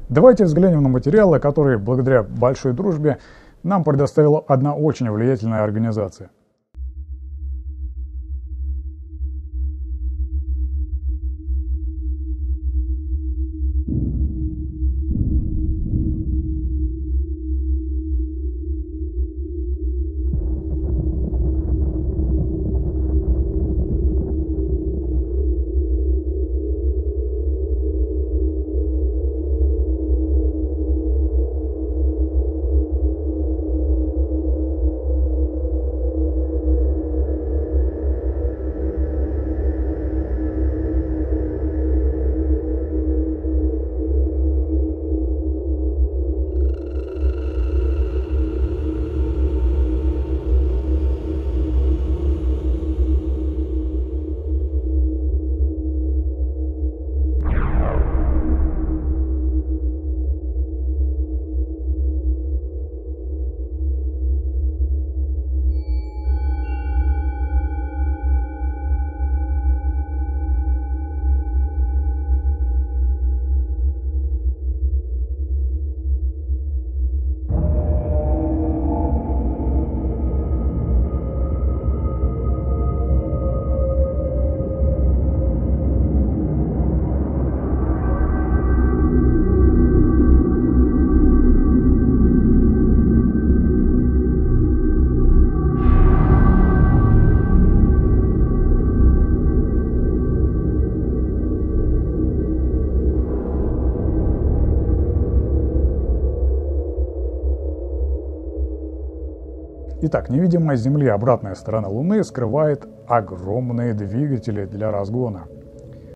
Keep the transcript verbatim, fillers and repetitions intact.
Давайте взглянем на материалы, которые благодаря большой дружбе нам предоставила одна очень влиятельная организация. Итак, невидимая с Земли обратная сторона Луны скрывает огромные двигатели для разгона.